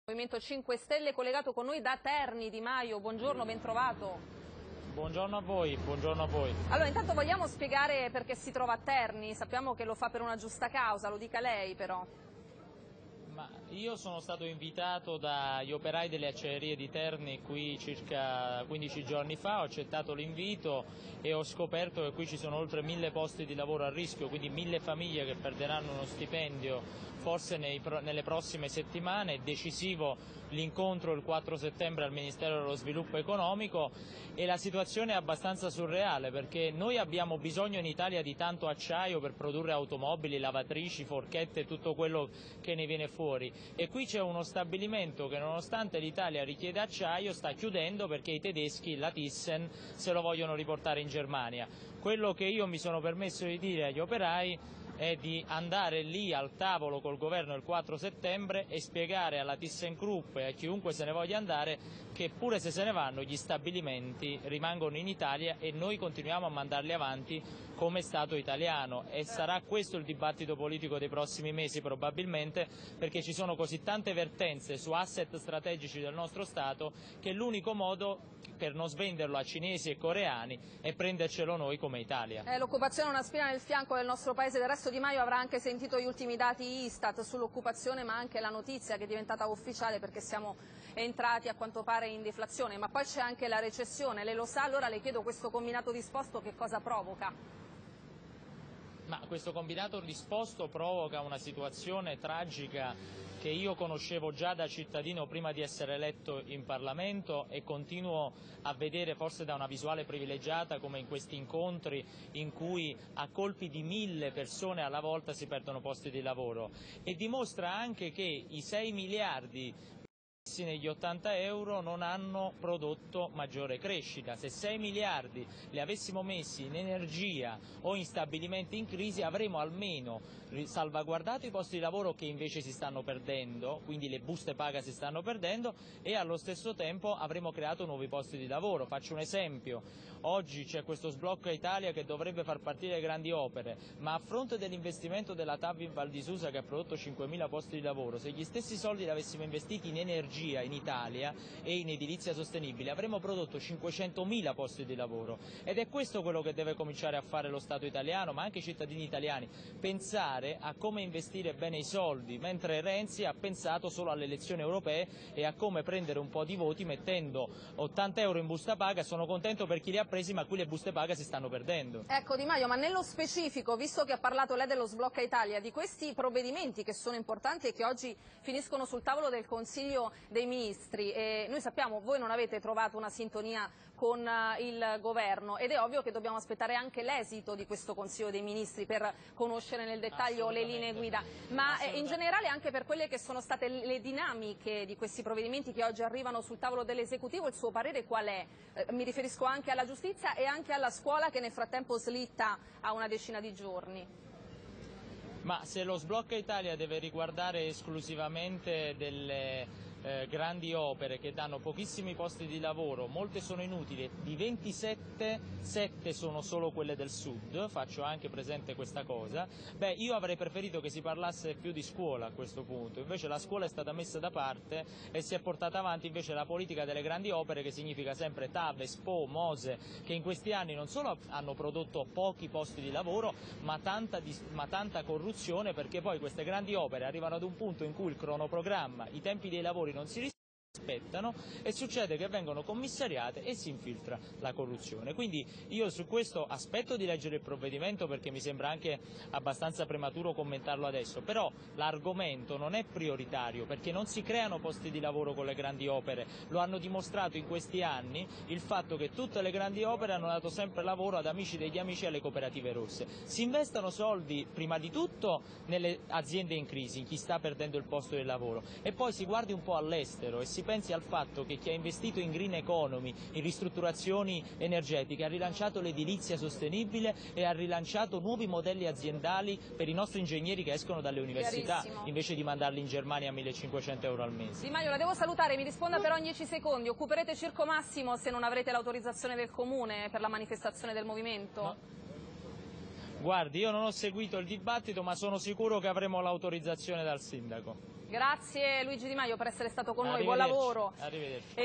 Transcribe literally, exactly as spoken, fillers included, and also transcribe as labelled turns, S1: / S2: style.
S1: Movimento cinque Stelle collegato con noi da Terni. Di Maio, buongiorno, ben trovato.
S2: Buongiorno a voi, buongiorno a voi.
S1: Allora, intanto vogliamo spiegare perché si trova a Terni, sappiamo che lo fa per una giusta causa, lo dica lei però.
S2: Ma io sono stato invitato dagli operai delle acciaierie di Terni qui circa quindici giorni fa, ho accettato l'invito e ho scoperto che qui ci sono oltre mille posti di lavoro a rischio, quindi mille famiglie che perderanno uno stipendio forse nei, nelle prossime settimane. È decisivo l'incontro il quattro settembre al Ministero dello Sviluppo Economico e la situazione è abbastanza surreale perché noi abbiamo bisogno in Italia di tanto acciaio per produrre automobili, lavatrici, forchette e tutto quello che ne viene fuori, e qui c'è uno stabilimento che nonostante l'Italia richiede acciaio sta chiudendo perché i tedeschi, la Thyssen, se lo vogliono riportare in Germania. Quello che io mi sono permesso di dire agli operai è di andare lì al tavolo col governo il quattro settembre e spiegare alla ThyssenKrupp e a chiunque se ne voglia andare che pure se se ne vanno gli stabilimenti rimangono in Italia e noi continuiamo a mandarli avanti come Stato italiano, e sarà questo il dibattito politico dei prossimi mesi probabilmente, perché ci sono così tante vertenze su asset strategici del nostro Stato che l'unico modo per non svenderlo a cinesi e coreani è prendercelo noi come Italia.
S1: Eh, l'occupazione è una spina nel fianco del nostro paese, del resto Di Maio avrà anche sentito gli ultimi dati Istat sull'occupazione, ma anche la notizia che è diventata ufficiale perché siamo entrati a quanto pare in deflazione, ma poi c'è anche la recessione, lei lo sa, allora le chiedo questo combinato disposto che cosa provoca?
S2: Ma questo combinato disposto provoca una situazione tragica che io conoscevo già da cittadino prima di essere eletto in Parlamento e continuo a vedere forse da una visuale privilegiata come in questi incontri in cui a colpi di mille persone alla volta si perdono posti di lavoro, e dimostra anche che i sei miliardi negli ottanta euro non hanno prodotto maggiore crescita. Se sei miliardi li avessimo messi in energia o in stabilimenti in crisi avremmo almeno salvaguardato i posti di lavoro che invece si stanno perdendo, quindi le buste paga si stanno perdendo, e allo stesso tempo avremmo creato nuovi posti di lavoro. Faccio un esempio: oggi c'è questo sblocca Italia che dovrebbe far partire le grandi opere, ma a fronte dell'investimento della T A V in Val di Susa che ha prodotto cinquemila posti di lavoro, se gli stessi soldi li avessimo investiti in energia in Italia e in edilizia sostenibile avremmo prodotto cinquecentomila posti di lavoro. Ed è questo quello che deve cominciare a fare lo Stato italiano, ma anche i cittadini italiani: pensare a come investire bene i soldi, mentre Renzi ha pensato solo alle elezioni europee e a come prendere un po' di voti mettendo ottanta euro in busta paga. Sono contento per chi li ha presi, ma qui le buste paga si stanno perdendo.
S1: Ecco Di Maio, ma nello specifico, visto che ha parlato lei dello sblocca Italia, di questi provvedimenti che sono importanti e che oggi finiscono sul tavolo del Consiglio dei Ministri, e noi sappiamo voi non avete trovato una sintonia con il governo ed è ovvio che dobbiamo aspettare anche l'esito di questo Consiglio dei Ministri per conoscere nel dettaglio le linee guida, ma in generale anche per quelle che sono state le dinamiche di questi provvedimenti che oggi arrivano sul tavolo dell'esecutivo, il suo parere qual è? Eh, mi riferisco anche alla giustizia e anche alla scuola che nel frattempo slitta a una decina di giorni.
S2: Ma se lo sblocca Italia deve riguardare esclusivamente delle eh, grandi opere che danno pochissimi posti di lavoro, molte sono inutili, di ventisette, sette sono solo quelle del sud, faccio anche presente questa cosa, beh io avrei preferito che si parlasse più di scuola a questo punto, invece la scuola è stata messa da parte e si è portata avanti invece la politica delle grandi opere, che significa sempre T A V, Expo, Mose, che in questi anni non solo hanno prodotto pochi posti di lavoro ma tanta, ma tanta corruzione, perché poi queste grandi opere arrivano ad un punto in cui il cronoprogramma, i tempi dei lavori non si rispettano e succede che vengono commissariate e si infiltra la corruzione. Quindi io su questo aspetto di leggere il provvedimento, perché mi sembra anche abbastanza prematuro commentarlo adesso, però l'argomento non è prioritario perché non si creano posti di lavoro con le grandi opere, lo hanno dimostrato in questi anni il fatto che tutte le grandi opere hanno dato sempre lavoro ad amici degli amici e alle cooperative rosse. Si investano soldi prima di tutto nelle aziende in crisi, in chi sta perdendo il posto di lavoro, e poi si guardi un po' all'estero e si pensi al fatto che chi ha investito in green economy, in ristrutturazioni energetiche, ha rilanciato l'edilizia sostenibile e ha rilanciato nuovi modelli aziendali per i nostri ingegneri che escono dalle università, invece di mandarli in Germania a millecinquecento euro al mese.
S1: Di Maio, la devo salutare, mi risponda per ogni dieci secondi. Occuperete Circo Massimo se non avrete l'autorizzazione del Comune per la manifestazione del Movimento?
S2: No. Guardi, io non ho seguito il dibattito, ma sono sicuro che avremo l'autorizzazione dal Sindaco.
S1: Grazie Luigi Di Maio per essere stato con noi, buon
S2: Arrivederci.
S1: lavoro.
S2: Arrivederci.